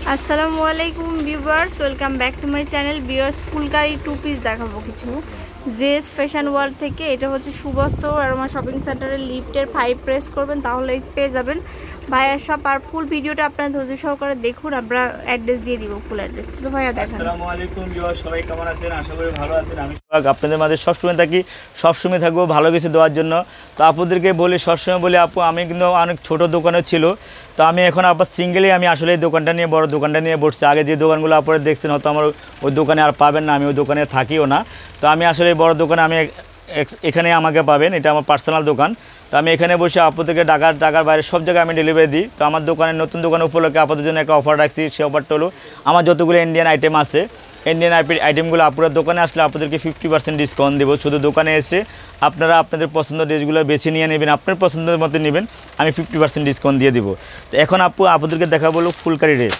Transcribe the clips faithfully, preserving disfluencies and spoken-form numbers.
আসসালামু আলাইকুম viewers, welcome back to my channel. Viewers, phulkari two piece দেখাবো কিছু জেস ফ্যাশন ওয়ার্ল্ড থেকে। এটা হচ্ছে সুবস্ত্র আরোমা শপিং সেন্টারের লিফটের ফাইভ প্রেস করবেন, তাহলে পেয়ে যাবেন ভাইয়ার শপ। আর ফুল ভিডিওটা আপনারা ধৈর্য সহকারে দেখুন, আমরা অ্যাড্রেস দিয়ে দিব, ফুল অ্যাড্রেস। তো ভাইয়া দেখেন। আসসালামু আলাইকুম ভিউয়ার্স, সবাই কেমন আছেন? আশা করি ভালো আছেন। আমি সোহাগ আপনাদের মাঝে সবসময় থাকি, সবসময় থাকবো ভালো কিছু দেওয়ার জন্য। তো আপুদেরকে বলি, সবসময় বলি, আপু আমি কিন্তু অনেক ছোট দোকানে ছিল, তো আমি এখন আবার সিঙ্গেলি আমি আসলে এই দোকানটা নিয়ে বড় দোকানটা নিয়ে বসছি। আগে যে দোকানগুলো আপনারা দেখছেন হয়তো আমার ওই দোকানে আর পাবেন না, আমি ওই দোকানে থাকিও না। তো আমি আসলে বড় দোকানে আমি এখানে আমাকে পাবেন, এটা আমার পার্সোনাল দোকান। তো আমি এখানে বসে আপনাদেরকে ঢাকার ঢাকার বাইরে সব জায়গায় আমি ডেলিভারি দিই। তো আমার দোকানের নতুন দোকান উপলক্ষে আপনাদের জন্য একটা অফার রাখছি। সে অফারটা হলো, আমার যতগুলো ইন্ডিয়ান আইটেম আছে, ইন্ডিয়ান আইটেমগুলো আপনার দোকানে আসলে আপনাদেরকে ফিফটি পার্সেন্ট ডিসকাউন্ট দেবো। শুধু দোকানে এসে আপনারা আপনাদের পছন্দের ড্রেসগুলো বেছে নিয়ে নেবেন, আপনার পছন্দের মতো নেবেন, আমি ফিফটি পার্সেন্ট ডিসকাউন্ট দিয়ে দিব। তো এখন আপু আপনাদেরকে দেখাবো হলো ফুলকারি ড্রেস।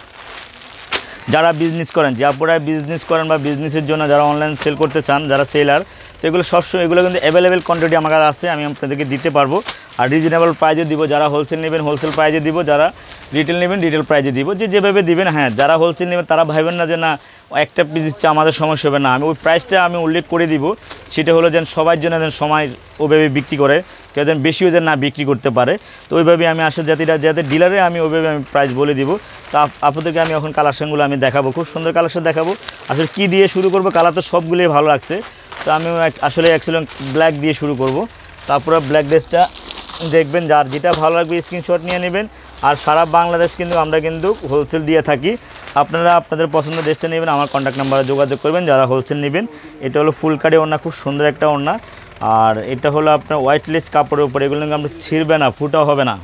যারা বিজনেস করেন, যে আপনারা বিজনেস করেন বা বিজনেসের জন্য যারা অনলাইন সেল করতে চান, যারা সেলার, তো এগুলো সবসময় এগুলো কিন্তু অ্যাভেলেবেল কোয়ান্টিটি আমার কাছে আছে, আমি আপনাদেরকে দিতে পারবো। আর রিজনেবল প্রাইজে দিব। যারা হোলসেল নেবেন হোলসেল প্রাইজে দিব, যারা রিটেল নেবেন রিটেল প্রাইজে দিব, যে যেভাবে দিবেন। হ্যাঁ, যারা হোলসেল নেবেন তারা ভাবেন না যে না একটা পিস দিচ্ছে আমাদের সমস্যা হবে না, আমি ওই প্রাইসটা আমি উল্লেখ করে দিব। সেটা হলো যেন সবার জন্য যেন সময় ওইভাবে বিক্রি করে, কেউ যেন বেশিও যেন না বিক্রি করতে পারে। তো ওইভাবে আমি আসলে জাতিটা যাতে ডিলারে আমি ওইভাবে আমি প্রাইস বলে দিব। তো আপনাদেরকে আমি এখন কালেকশনগুলো আমি দেখাবো, খুব সুন্দর কালেকশন দেখাবো। আসলে কী দিয়ে শুরু করবো, কালার তো সবগুলোই ভালো লাগছে। তো আমি আসলে অ্যাকচুয়ালি ব্ল্যাক দিয়ে শুরু করব। তারপরে ব্ল্যাক ড্রেসটা দেখবেন, যার যেটা ভালো লাগবে স্ক্রিনশট নিয়ে নেবেন। আর সারা বাংলাদেশ কিন্তু আমরা কিন্তু হোলসেল দিয়ে থাকি। আপনারা আপনাদের পছন্দের ড্রেসটা নেবেন, আমার কন্ট্যাক্ট নাম্বারে যোগাযোগ করবেন যারা হোলসেল নেবেন। এটা হলো ফুলকারি ওড়না, খুব সুন্দর একটা ওড়না। আর এটা হলো আপনার হোয়াইটলেস কাপড়ের উপরে, এগুলো কিন্তু আমরা ছিঁড়বে না, ফুটাও হবে না।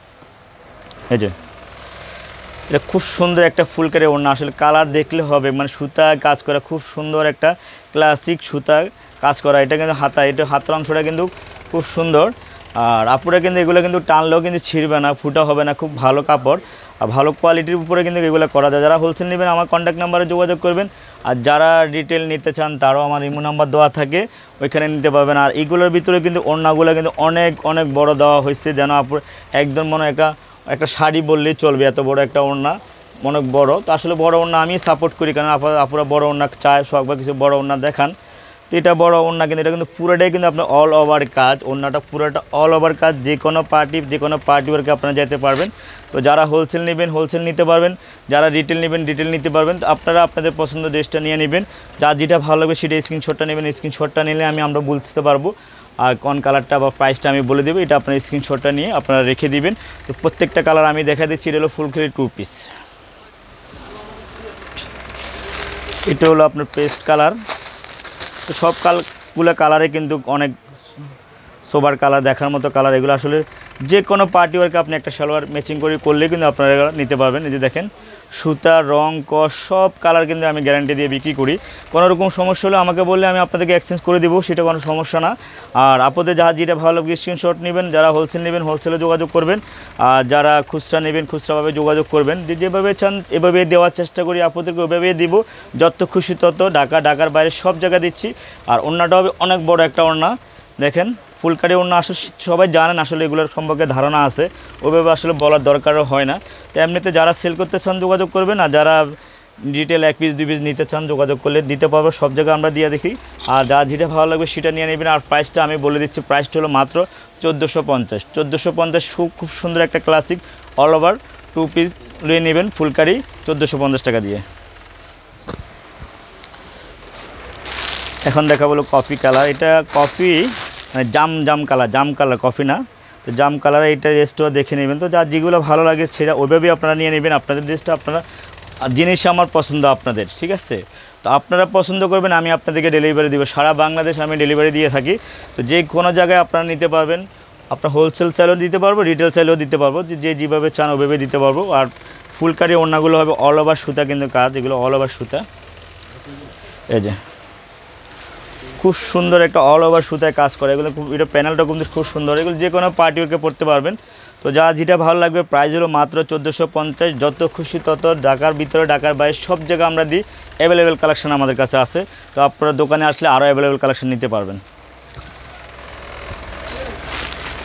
এই যে এটা খুব সুন্দর একটা ফুলকারি ওড়না, আসলে কালার দেখলে হবে, মানে সুতা কাজ করা, খুব সুন্দর একটা ক্লাসিক সুতা কাজ করা। এটা কিন্তু হাতা, এটা হাতের অংশটা কিন্তু খুব সুন্দর। আর আপুরা কিন্তু এগুলো কিন্তু টানলেও কিন্তু ছিঁড়বে না, ফুটা হবে না, খুব ভালো কাপড় আর ভালো কোয়ালিটির উপরে কিন্তু এগুলো করা যায়। যারা হোলসেল নেবেন আমার কন্ট্যাক্ট নাম্বারে যোগাযোগ করবেন। আর যারা রিটেল নিতে চান তারাও আমার ইমো নাম্বার দেওয়া থাকে, ওইখানে নিতে পারবেন। আর এইগুলোর ভিতরে কিন্তু ওড়নাগুলো কিন্তু অনেক অনেক বড় দেওয়া হয়েছে, যেন আপুর একদম মনে একটা একটা শাড়ি বললেই চলবে, এত বড় একটা ওড়না, অনেক বড়। তো আসলে বড় ওড়না আমি সাপোর্ট করি, কারণ আপুরা বড় ওড়না চায়, শখ বা কিছু বড় ওড়না দেখান। তো এটা বড় ওড়না, কিন্তু এটা কিন্তু পুরোটাই কিন্তু আপনার অল ওভার কাজ, ওড়নাটা পুরোটা অল ওভার কাজ। যে কোনো পার্টি যে কোনো পার্টি ওয়ার্কে আপনারা যেতে পারবেন। তো যারা হোলসেল নেবেন হোলসেল নিতে পারবেন, যারা রিটেল নেবেন রিটেল নিতে পারবেন। তো আপনারা আপনাদের পছন্দের ড্রেসটা নিয়ে নেবেন, যার যেটা ভালো লাগবে সেটা স্ক্রিনশটটা নেবেন। স্ক্রিনশটটা নিলে আমি আমরা বুঝতে পারবো আর কোন কালারটা বা প্রাইসটা আমি বলে দেবো। এটা আপনার স্ক্রিনশটটা নিয়ে আপনারা রেখে দিবেন। তো প্রত্যেকটা কালার আমি দেখা দিচ্ছি। এটা হলো ফুলকারি টু পিস, এটা হলো আপনার পেস্ট কালার। তো সব কালগুলো কালারে কিন্তু অনেক সোবার কালার, দেখার মতো কালার। এগুলো আসলে যে কোনো পার্টি ওয়ার্কে আপনি একটা সালোয়ার ম্যাচিং করে করলে কিন্তু আপনারা এগুলো নিতে পারবেন। এই যে দেখেন, সুতা রং কস সব কালার কিন্তু আমি গ্যারান্টি দিয়ে বিক্রি করি। কোনো রকম সমস্যা হলে আমাকে বললে আমি আপনাদেরকে এক্সচেঞ্জ করে দেবো, সেটা কোনো সমস্যা না। আর আপনাদের যারা যেটা ভালো লাগবে স্ক্রিনশট নেবেন, যারা হোলসেল নেবেন হোলসেলে যোগাযোগ করবেন। আর যারা খুচরা নেবেন খুচরাভাবে যোগাযোগ করবেন। যে যেভাবে চান এভাবে দেওয়ার চেষ্টা করি, আপনাদেরকে ওইভাবে দিব, যত খুশি তত। ঢাকা ঢাকার বাইরে সব জায়গায় দিচ্ছি। আর ওড়নাটা হবে অনেক বড় একটা ওড়না, দেখেন ফুলকারি ওড়না। আসলে সবাই জানেন, আসলে এগুলোর সম্পর্কে ধারণা আছে, ওইভাবে আসলে বলার দরকারও হয় না। তো এমনিতে যারা সেল করতে চান যোগাযোগ করবেন, আর যারা ডিটেল এক পিস দুই পিস নিতে চান যোগাযোগ করলে দিতে পারবো, সব জায়গায় আমরা দিয়ে দেখি। আর যা যেটা ভালো লাগবে সেটা নিয়ে নেবেন। আর প্রাইসটা আমি বলে দিচ্ছি, প্রাইসটা হলো মাত্র চোদ্দোশো পঞ্চাশ চোদ্দোশো পঞ্চাশ খুব সুন্দর একটা classic all over two piece নিয়ে নেবেন ফুলকারি চোদ্দোশো পঞ্চাশ টাকা দিয়ে। এখন দেখা বলো কফি কালার, এটা কফি মানে জাম জাম কালার, জাম কালার কফি না। তো জাম কালার এটা ড্রেসটা দেখে নেবেন। তো যার যেগুলো ভালো লাগে সেটা ওইভাবেই আপনারা নিয়ে নেবেন। আপনাদের ড্রেসটা আপনারা, জিনিস আমার পছন্দ আপনাদের, ঠিক আছে? তো আপনারা পছন্দ করবেন, আমি আপনাদেরকে ডেলিভারি দিব। সারা বাংলাদেশ আমি ডেলিভারি দিয়ে থাকি। তো যে কোনো জায়গায় আপনারা নিতে পারবেন। আপনার হোলসেল চাইলেও দিতে পারবো, রিটেল চাইলেও দিতে পারবো, যে যেভাবে চান ওইভাবে দিতে পারবো। আর ফুলকারি ওড়নাগুলো হবে অল ওভার সুতা কিন্তু কাজ, এগুলো অল ওভার সুতা। এই যে খুব সুন্দর একটা অল ওভার সুতায় কাজ করে, এগুলো খুব, এটা প্যানেলটা কিন্তু খুব সুন্দর। এগুলো যে কোনো পার্টি ওয়ার্কে পড়তে পারবেন। তো যা যেটা ভালো লাগবে, প্রাইস হলো মাত্র চোদ্দোশো পঞ্চাশ যত খুশি তত। ঢাকার ভিতরে ঢাকার বাইরে সব জায়গায় আমরা দিই, অ্যাভেলেবেল কালেকশন আমাদের কাছে আছে। তো আপনারা দোকানে আসলে আরও অ্যাভেলেবেল কালেকশন নিতে পারবেন।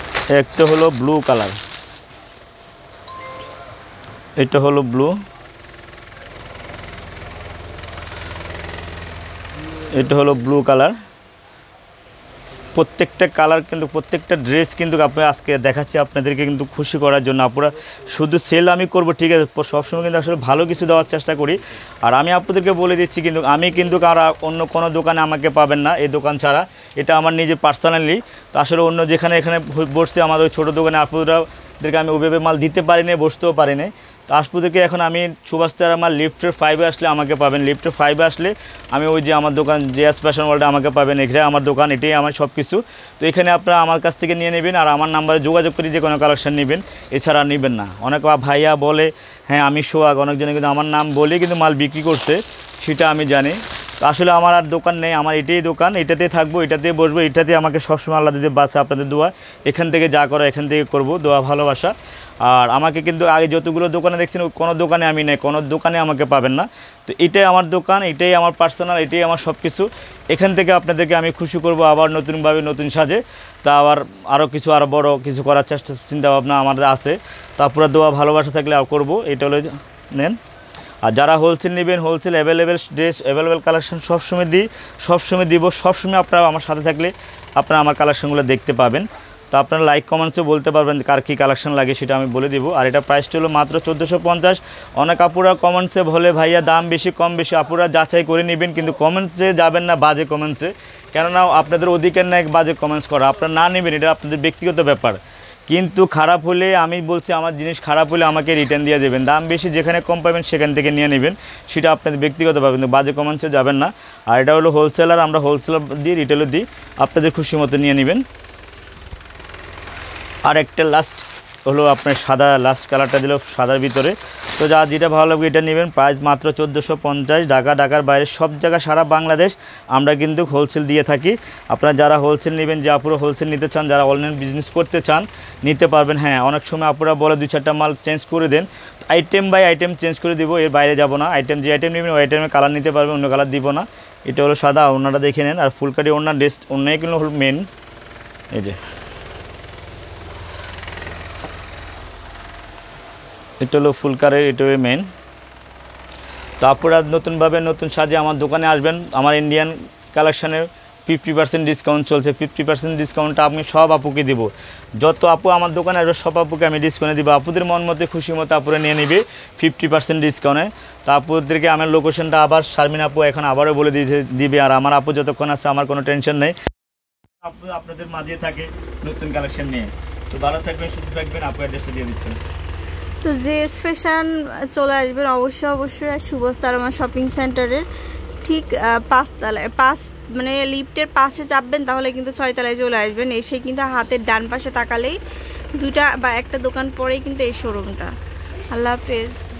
একটা হলো ব্লু কালার, এটা হলো ব্লু, এটা হলো ব্লু কালার, প্রত্যেকটা কালার কিন্তু প্রত্যেকটা ড্রেস কিন্তু আপনি আজকে দেখাচ্ছি আপনাদেরকে কিন্তু খুশি করার জন্য। আপনারা শুধু সেল আমি করব ঠিক আছে, সবসময় কিন্তু আসলে ভালো কিছু দেওয়ার চেষ্টা করি। আর আমি আপনাদেরকে বলে দিচ্ছি কিন্তু আমি কিন্তু আর অন্য কোনো দোকানে আমাকে পাবেন না এই দোকান ছাড়া, এটা আমার নিজে পার্সোনালি। তো আসলে অন্য যেখানে এখানে বসছে আমার ওই ছোটো দোকানে আপনাদেরকে আমি ওইভাবে মাল দিতে পারিনি, বসতেও পারিনি। তো আসপুদেরকে এখন আমি সুভাষতার আমার লিফটের ফাইভে আসলে আমাকে পাবেন, লিফটের ফাইভে আসলে আমি ওই যে আমার দোকান জেএস ফ্যাশন ওয়ার্ল্ডে আমাকে পাবেন, এখানে আমার দোকান, এটাই আমার সব কিছু। তো এখানে আপনারা আমার কাছ থেকে নিয়ে নেবেন আর আমার নাম্বারে যোগাযোগ করে যে কোনো কালেকশন নেবেন, এছাড়া নেবেন না। অনেক ভাইয়া বলে হ্যাঁ আমি সোহাগ, অনেকজনে কিন্তু আমার নাম বলে কিন্তু মাল বিক্রি করছে, সেটা আমি জানি। তো আসলে আমার আর দোকান নেই, আমার এটাই দোকান, এটাতে থাকবো, এটাতে বসবো, এটাতে আমাকে সবসময় আল্লাহ দিতে বাঁচা আপনাদের দোয়া, এখান থেকে যা করো এখান থেকে করব, দোয়া ভালোবাসা। আর আমাকে কিন্তু আগে যতগুলো দোকানে দেখছেন কোনো দোকানে আমি নেই, কোনো দোকানে আমাকে পাবেন না। তো এটাই আমার দোকান, এটাই আমার পার্সোনাল, এটাই আমার সব কিছু। এখান থেকে আপনাদেরকে আমি খুশি করব আবার নতুনভাবে নতুন সাজে। তা আবার আরও কিছু আরও বড় কিছু করার চেষ্টা চিন্তাভাবনা আমাদের আছে। তারপরে দোয়া ভালোবাসা থাকলে আর করবো, এটা হলো নেন। আর যারা হোলসেল নেবেন, wholesale available dress available collection সবসময় দিই, সবসময় দিব, সবসময় আপনারা আমার সাথে থাকলে আপনারা আমার কালেকশনগুলো দেখতে পাবেন। তো আপনারা লাইক কমেন্টসও বলতে পারবেন কার কী কালেকশন লাগে, সেটা আমি বলে দিব। আর এটা প্রাইসটা হলো মাত্র চোদ্দোশো পঞ্চাশ। অনেক আপুরা কমেন্টসে বলে ভাইয়া দাম বেশি কম বেশি, আপুরা যাচাই করে নেবেন, কিন্তু কমেন্টসে যাবেন না বাজে কমেন্টসে, কেননা আপনাদের অধিকার নেই বাজে কমেন্টস করা, আপনারা না নেবেন, এটা আপনাদের ব্যক্তিগত ব্যাপার। কিন্তু খারাপ হলে আমি বলছি আমার জিনিস খারাপ হলে আমাকে রিটার্ন দিয়ে দেবেন, দাম বেশি যেখানে কম পাবেন সেখান থেকে নিয়ে নেবেন, সেটা আপনাদের ব্যক্তিগত পাবেন, কিন্তু বাজে কমেন্টসে যাবেন না। আর এটা হলো হোলসেলার, আমরা হোলসেলার দিই, রিটেলও দিই, আপনাদের খুশি মতো নিয়ে নেবেন। আর একটা লাস্ট হলো আপনার সাদা, লাস্ট কালারটা দিল সাদার ভিতরে। তো যা যেটা ভালো লাগবে এটা নেবেন, প্রাইস মাত্র চোদ্দোশো পঞ্চাশ। ঢাকা, ঢাকার বাইরে সব জায়গা সারা বাংলাদেশ আমরা কিন্তু হোলসেল দিয়ে থাকি। আপনারা যারা হোলসেল নেবেন, যে আপুরা হোলসেল নিতে চান, যারা অনলাইন বিজনেস করতে চান নিতে পারবেন। হ্যাঁ অনেক সময় আপুরা বলে দুই চারটা মাল চেঞ্জ করে দেন, আইটেম বাই আইটেম চেঞ্জ করে দিব, এর বাইরে যাব না। আইটেম যে আইটেম নেবেন ওই আইটেমের কালার নিতে পারবেন, অন্য কালার দিব না। এটা হলো সাদা, ওনারা দেখে নেন। আর ফুলকাটি ওনার ড্রেস অন্যায় কিন্তু হল মেন, এই যে এটা হলো ফুলকারের, এটাই মেন। তো আপনারা নতুনভাবে নতুন সাজে আমার দোকানে আসবেন, আমার ইন্ডিয়ান কালেকশানের ফিফটি পার্সেন্ট ডিসকাউন্ট চলছে, ফিফটি পার্সেন্ট ডিসকাউন্টটা আমি সব আপুকে দিব, যত আপু আমার দোকানে আসবে সব আপুকে আমি ডিসকাউন্টে দিব। আপুদের মন মতো খুশি মতো আপুরা নিয়ে নেবে ফিফটি পার্সেন্ট ডিসকাউন্টে। তো আপুদেরকে আমার লোকেশনটা আবার শারমিন আপু এখন আবারও বলে দিতে দিবে। আর আমার আপু যতক্ষণ আছে আমার কোনো টেনশন নেই, আপু আপনাদের মাঝে থাকে নতুন কালেকশন নিয়ে। তো ভালো থাকবেন, সুস্থ থাকবেন, আপু অ্যাড্রেসটা দিয়ে দিচ্ছেন। তো জেএস ফ্যাশন চলে আসবেন অবশ্যই অবশ্যই সুভাষতারমা শপিং সেন্টারের ঠিক পাঁচতলায়, পাঁচ মানে লিফটের পাশে চাপবেন তাহলে কিন্তু ছয়তলায় চলে আসবেন। এসে কিন্তু হাতের ডান পাশে তাকালেই দুইটা বা একটা দোকান পরেই কিন্তু এই শোরুমটা। আল্লাহ হাফেজ।